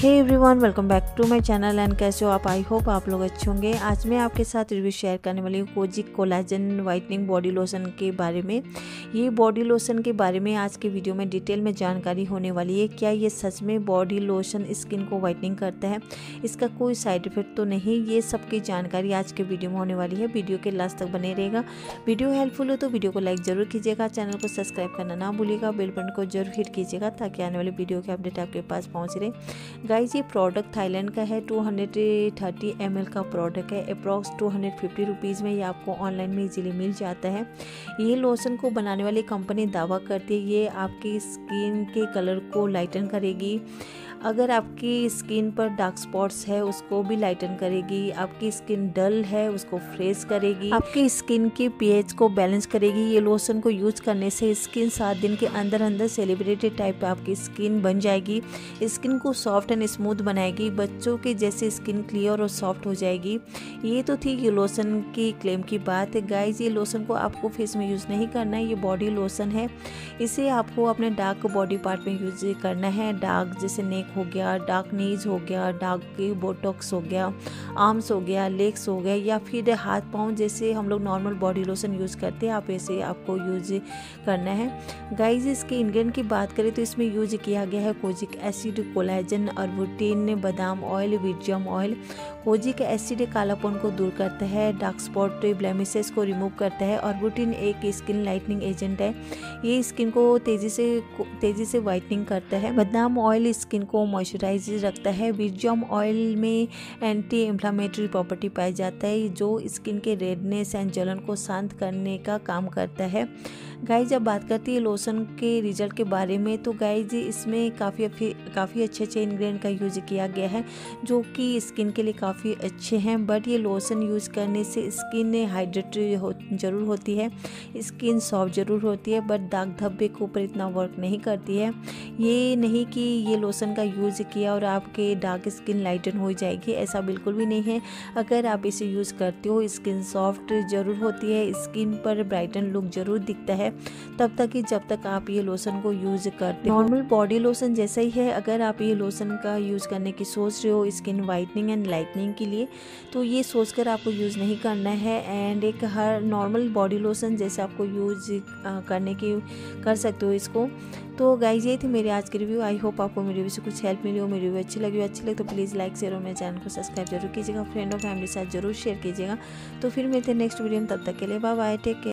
Hey everyone, welcome back to my channel. And कैसे हो आप? आई होप आप लोग अच्छे होंगे। आज मैं आपके साथ रिव्यू शेयर करने वाली हूँ kojic collagen whitening body lotion के बारे में। ये बॉडी लोशन के बारे में आज के वीडियो में डिटेल में जानकारी होने वाली है। क्या ये सच में बॉडी लोशन स्किन को वाइटनिंग करता है? इसका कोई साइड इफेक्ट तो नहीं? ये सब की जानकारी आज के वीडियो में होने वाली है। वीडियो के लास्ट तक बने रहेगा। वीडियो हेल्पफुल हो तो वीडियो को लाइक जरूर कीजिएगा, चैनल को सब्सक्राइब करना ना भूलिएगा, बेल बटन को जरूर हिट कीजिएगा ताकि आने वाली वीडियो के अपडेट आपके पास पहुँच रहे। गाइज, ये प्रोडक्ट थाईलैंड का है। 230 ml का प्रोडक्ट है। अप्रॉक्स 250 रुपीज़ में ये आपको ऑनलाइन में इजीली मिल जाता है। ये लोशन को बनाने वाली कंपनी दावा करती है ये आपकी स्किन के कलर को लाइटन करेगी। अगर आपकी स्किन पर डार्क स्पॉट्स है उसको भी लाइटन करेगी। आपकी स्किन डल है उसको फ्रेश करेगी। आपकी स्किन की पीएच को बैलेंस करेगी। ये लोशन को यूज करने से स्किन 7 दिन के अंदर अंदर सेलिब्रिटी टाइप आपकी स्किन बन जाएगी। स्किन को सॉफ्ट एंड स्मूथ बनाएगी। बच्चों के जैसे स्किन क्लियर और सॉफ्ट हो जाएगी। ये तो थी ये लोशन की क्लेम की बात है। गाइज, ये लोशन को आपको फेस में यूज़ नहीं करना है। ये बॉडी लोशन है। इसे आपको अपने डार्क बॉडी पार्ट में यूज करना है। डार्क जैसे नेक हो गया, डार्क नीज हो गया, डार्क की बोटॉक्स हो गया, आर्म्स हो गया, लेग्स हो गया, या फिर हाथ पाँव जैसे हम लोग नॉर्मल बॉडी लोशन यूज़ करते हैं, आप ऐसे आपको यूज करना है। गाइज, इसके इंग्रेडिएंट की बात करें तो इसमें यूज किया गया है कोजिक एसिड, कोलाजन, अर्बुटिन, बादाम ऑयल, विजियम ऑयल। कोजिक एसिड कालापन को दूर करता है, डार्क स्पॉट ब्लेमिसेस को रिमूव करता है। अर्बुटिन एक स्किन लाइटनिंग एजेंट है। ये स्किन को तेजी से वाइटनिंग करता है। बादाम ऑयल स्किन को मॉइस्चराइज रखता है। विजियम ऑयल में एंटी इन्फ्लामेटरी प्रॉपर्टी पाया जाता है जो स्किन के रेडनेस एंड जलन को शांत करने का काम करता है। गाइज, जब बात करती है लोशन के रिजल्ट के बारे में तो गाइज इसमें काफ़ी अच्छे इंग्रेडिएंट का यूज किया गया है जो कि स्किन के लिए काफ़ी अच्छे हैं। बट ये लोशन यूज़ करने से स्किन हाइड्रेट जरूर होती है, स्किन सॉफ्ट जरूर होती है, बट दाग धब्बे के ऊपर इतना वर्क नहीं करती है। ये नहीं कि ये लोशन का यूज़ किया और आपके डार्क स्किन लाइटन हो जाएगी, ऐसा बिल्कुल भी नहीं है। अगर आप इसे यूज़ करते हो स्किन सॉफ्ट जरूर होती है, स्किन पर ब्राइटन लुक जरूर दिखता है तब तक कि जब तक आप ये लोशन को यूज करते हो। नॉर्मल बॉडी लोशन जैसा ही है। अगर आप ये लोशन का यूज करने की सोच रहे हो स्किन वाइटनिंग एंड लाइटनिंग के लिए तो ये सोचकर आपको यूज नहीं करना है। एंड एक हर नॉर्मल बॉडी लोशन जैसे आपको यूज करने की कर सकते हो इसको। तो गाइज, ये थी मेरी आज की रिव्यू। आई होप आपको मेरी रिव्यू से कुछ हेल्प मिली हो। मेरी रिव्यू अच्छी लगी तो प्लीज़ लाइक शेयर और मेरे चैनल को सब्सक्राइब जरूर कीजिएगा। फ्रेंड और फैमिली के साथ जरूर शेयर कीजिएगा। तो फिर मिलते हैं नेक्स्ट वीडियो में, तब तक के लिए बाय बाय, टेक केयर।